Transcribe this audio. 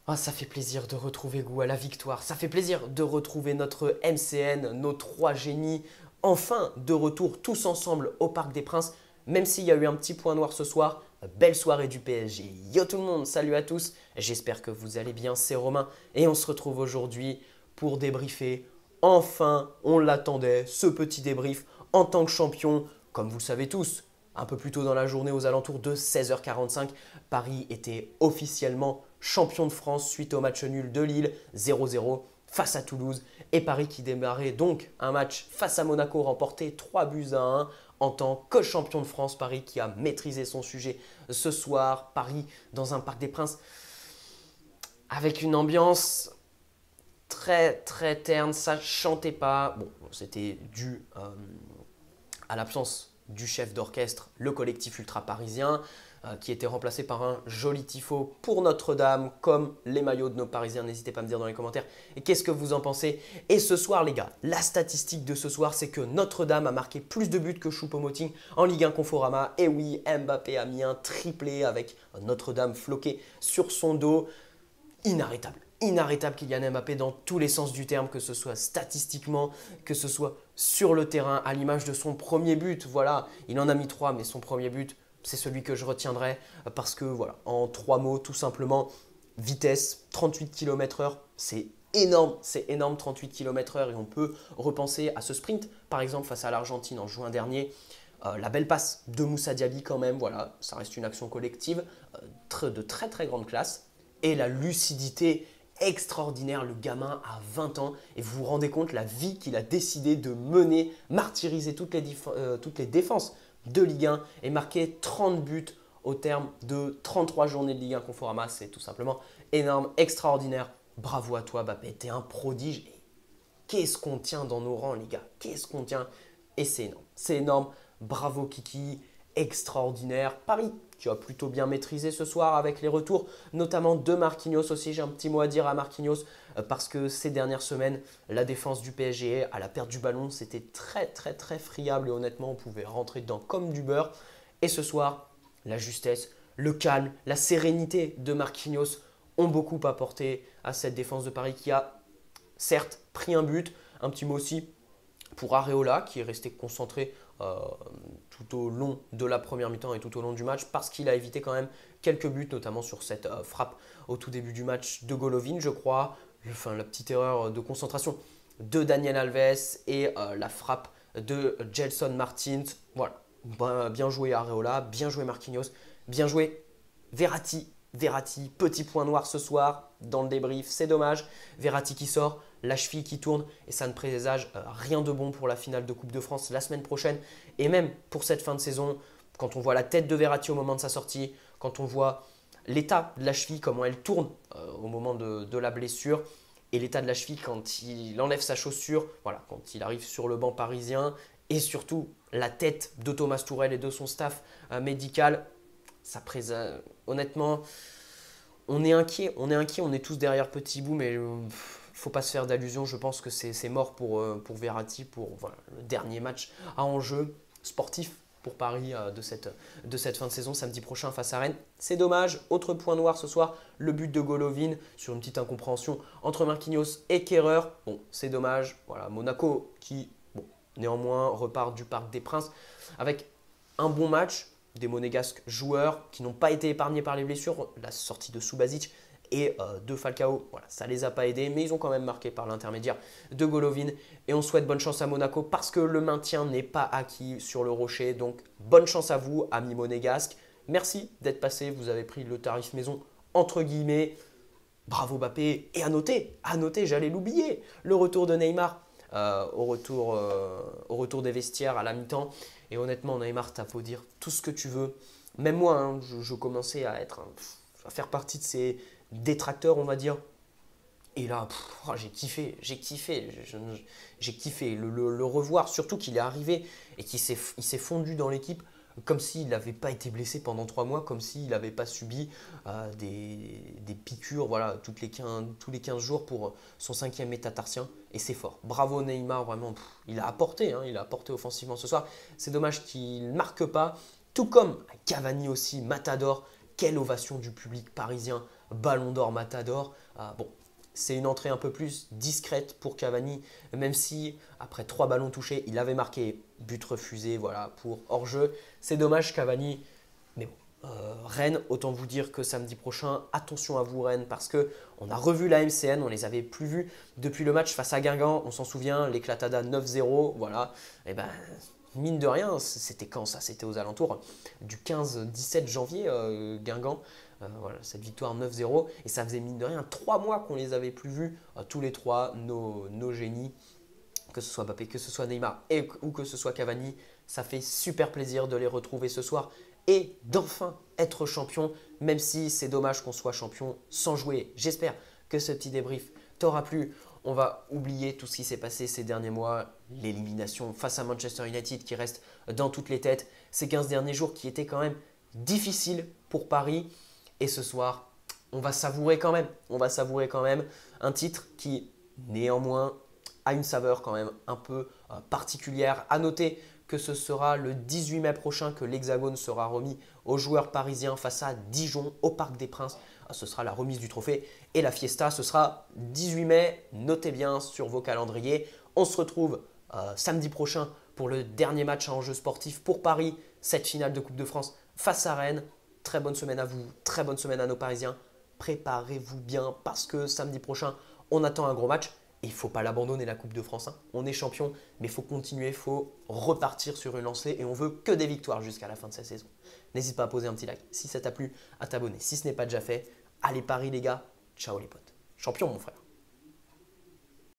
Ah, ça fait plaisir de retrouver goût à la victoire. Ça fait plaisir de retrouver notre MCN, nos trois génies, enfin de retour tous ensemble au Parc des Princes. Même s'il y a eu un petit point noir ce soir, belle soirée du PSG. Yo tout le monde, salut à tous. J'espère que vous allez bien, c'est Romain. Et on se retrouve aujourd'hui pour débriefer. Enfin, on l'attendait, ce petit débrief en tant que champion. Comme vous le savez tous, un peu plus tôt dans la journée, aux alentours de 16h45, Paris était officiellement champion de France suite au match nul de Lille 0-0 face à Toulouse. Et Paris qui démarrait donc un match face à Monaco remporté 3-1 en tant que champion de France. Paris qui a maîtrisé son sujet ce soir. Paris dans un Parc des Princes avec une ambiance très terne, ça chantait pas. Bon, c'était dû à l'absence du chef d'orchestre, le collectif ultra parisien, qui était remplacé par un joli tifo pour Notre-Dame, comme les maillots de nos Parisiens. N'hésitez pas à me dire dans les commentaires. Et qu'est-ce que vous en pensez? Et ce soir, les gars, la statistique de ce soir, c'est que Notre-Dame a marqué plus de buts que Choupo-Moting en Ligue 1 Conforama. Et oui, Mbappé a mis un triplé avec Notre-Dame floqué sur son dos. Inarrêtable. Inarrêtable Kylian Mbappé dans tous les sens du terme, que ce soit statistiquement, que ce soit sur le terrain, à l'image de son premier but. Voilà, il en a mis trois, mais son premier but, c'est celui que je retiendrai parce que, voilà, en trois mots, tout simplement, vitesse, 38 km/h, c'est énorme 38 km/h et on peut repenser à ce sprint, par exemple, face à l'Argentine en juin dernier. La belle passe de Moussa Diaby quand même, voilà, ça reste une action collective de très grande classe. Et la lucidité extraordinaire, le gamin a 20 ans et vous vous rendez compte la vie qu'il a décidé de mener, martyriser toutes les défenses de Ligue 1 et marquer 30 buts au terme de 33 journées de Ligue 1 Conforama. C'est tout simplement énorme, extraordinaire. Bravo à toi Mbappé, t'es un prodige. Et qu'est-ce qu'on tient dans nos rangs les gars? Qu'est-ce qu'on tient? Et c'est énorme, c'est énorme. Bravo Kiki, extraordinaire. Paris, tu as plutôt bien maîtrisé ce soir avec les retours, notamment de Marquinhos aussi. J'ai un petit mot à dire à Marquinhos parce que ces dernières semaines, la défense du PSG à la perte du ballon, c'était très friable et honnêtement, on pouvait rentrer dedans comme du beurre. Et ce soir, la justesse, le calme, la sérénité de Marquinhos ont beaucoup apporté à cette défense de Paris qui a certes pris un but. Un petit mot aussi pour Areola qui est resté concentré tout au long de la première mi-temps et tout au long du match parce qu'il a évité quand même quelques buts, notamment sur cette frappe au tout début du match de Golovin, je crois. Enfin, la petite erreur de concentration de Daniel Alves et la frappe de Gelson Martins. Voilà, bien joué Areola, bien joué Marquinhos, bien joué Verratti. Verratti, petit point noir ce soir dans le débrief, c'est dommage. Verratti qui sort, la cheville qui tourne et ça ne présage rien de bon pour la finale de Coupe de France la semaine prochaine. Et même pour cette fin de saison, quand on voit la tête de Verratti au moment de sa sortie, quand on voit l'état de la cheville, comment elle tourne au moment de la blessure, et l'état de la cheville quand il enlève sa chaussure, voilà, quand il arrive sur le banc parisien, et surtout la tête de Thomas Tourel et de son staff médical, ça présage. Honnêtement, on est tous derrière Petit Bout, mais faut pas se faire d'allusions. Je pense que c'est mort pour Verratti, pour voilà, le dernier match à enjeu sportif pour Paris de cette fin de saison samedi prochain face à Rennes. C'est dommage. Autre point noir ce soir, le but de Golovin sur une petite incompréhension entre Marquinhos et Kehrer. Bon, c'est dommage. Voilà, Monaco qui, bon, néanmoins repart du Parc des Princes avec un bon match, des monégasques joueurs qui n'ont pas été épargnés par les blessures, la sortie de Subasic et de Falcao, voilà, ça ne les a pas aidés, mais ils ont quand même marqué par l'intermédiaire de Golovin. Et on souhaite bonne chance à Monaco parce que le maintien n'est pas acquis sur le rocher. Donc bonne chance à vous, amis monégasques. Merci d'être passé, vous avez pris le tarif maison entre guillemets. Bravo Mbappé. Et à noter, j'allais l'oublier, le retour de Neymar au retour des vestiaires à la mi-temps. Et honnêtement, Neymar, t'as beau dire tout ce que tu veux. Même moi, hein, je commençais à faire partie de ces détracteurs, on va dire. Et là, j'ai kiffé le revoir, surtout qu'il est arrivé et il s'est fondu dans l'équipe comme s'il n'avait pas été blessé pendant 3 mois, comme s'il n'avait pas subi des piqûres voilà, tous les 15 jours pour son cinquième métatarsien. Et c'est fort. Bravo Neymar, vraiment, il a apporté offensivement ce soir. C'est dommage qu'il ne marque pas, tout comme Cavani aussi, Matador. Quelle ovation du public parisien Ballon d'Or, Matador. Bon, c'est une entrée un peu plus discrète pour Cavani, même si après 3 ballons touchés, il avait marqué but refusé, voilà, pour hors-jeu. C'est dommage Cavani, mais bon. Rennes, autant vous dire que samedi prochain, attention à vous Rennes, parce que on a revu la MCN, on les avait plus vus depuis le match face à Guingamp, on s'en souvient, l'éclatada 9-0, voilà. Et ben mine de rien, c'était quand ça? C'était aux alentours du 15-17 janvier, Guingamp. Voilà, cette victoire 9-0. Et ça faisait mine de rien 3 mois qu'on les avait plus vus, tous les trois, nos génies, que ce soit Mbappé, que ce soit Neymar ou que ce soit Cavani. Ça fait super plaisir de les retrouver ce soir et d'enfin être champion, même si c'est dommage qu'on soit champion sans jouer. J'espère que ce petit débrief t'aura plu. On va oublier tout ce qui s'est passé ces derniers mois, l'élimination face à Manchester United qui reste dans toutes les têtes, ces 15 derniers jours qui étaient quand même difficiles pour Paris. Et ce soir, on va savourer quand même. On va savourer quand même un titre qui, néanmoins, a une saveur quand même un peu particulière. À noter que ce sera le 18 mai prochain que l'Hexagone sera remis aux joueurs parisiens face à Dijon au Parc des Princes. Ce sera la remise du trophée et la fiesta, ce sera 18 mai. Notez bien sur vos calendriers. On se retrouve samedi prochain pour le dernier match à enjeu sportif pour Paris, cette finale de Coupe de France face à Rennes. Très bonne semaine à vous, très bonne semaine à nos Parisiens. Préparez-vous bien parce que samedi prochain, on attend un gros match. Et il ne faut pas l'abandonner la Coupe de France. Hein. On est champion, mais il faut continuer, il faut repartir sur une lancée et on veut que des victoires jusqu'à la fin de cette saison. N'hésite pas à poser un petit like si ça t'a plu, à t'abonner si ce n'est pas déjà fait. Allez Paris les gars, ciao les potes. Champion mon frère.